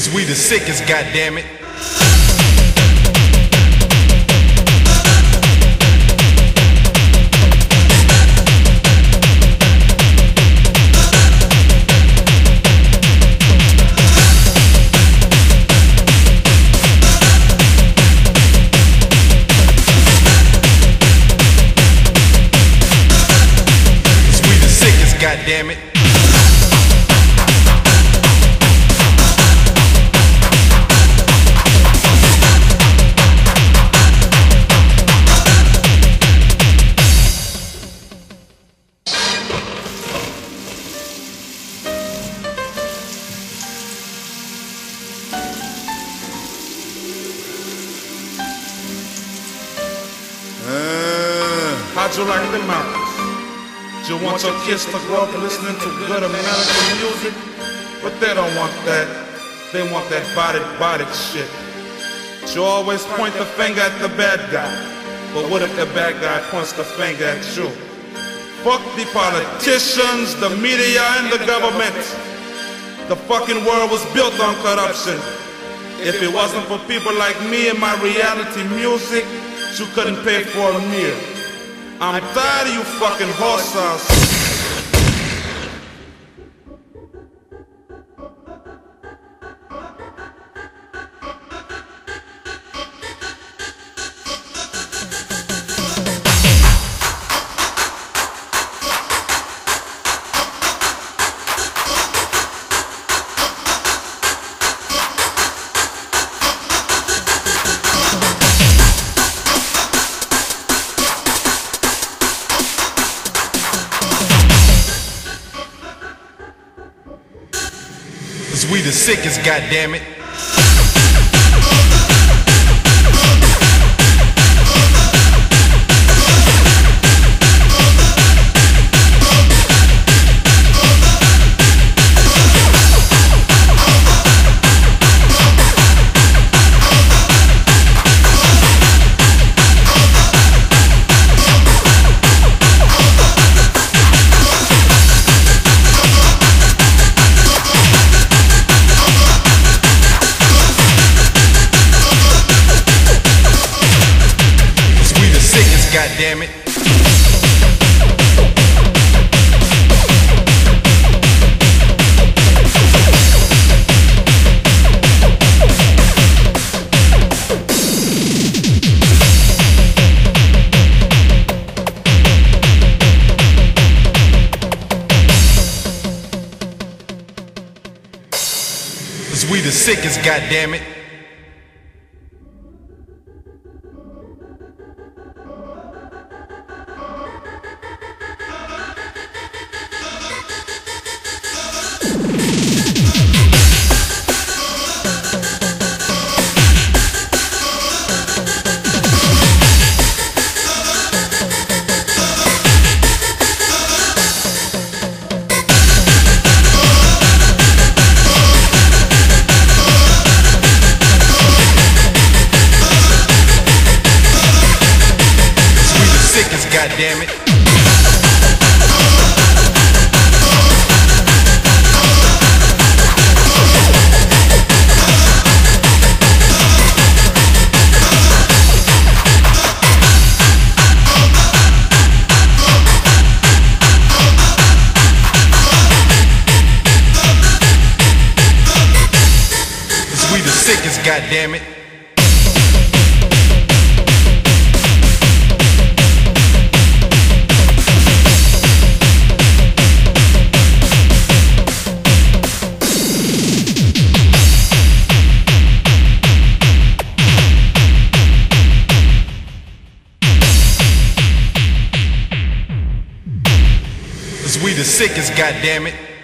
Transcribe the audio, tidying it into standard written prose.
'Cause we the sickest, goddammit. Damn it. How'd you like the mountains? You want your kids to grow up listening to good American music, but they don't want that. They want that body shit. You always point the finger at the bad guy, but what if the bad guy points the finger at you? Fuck the politicians, the media, and the government. The fucking world was built on corruption. If it wasn't for people like me and my reality music, you couldn't pay for a meal. I'm tired of you fucking horse sauce. We the sickest, goddammit. God damn it. Cause we the sickest, God damn it. God damn it. We the sickest, God damn it. We the sickest, goddammit.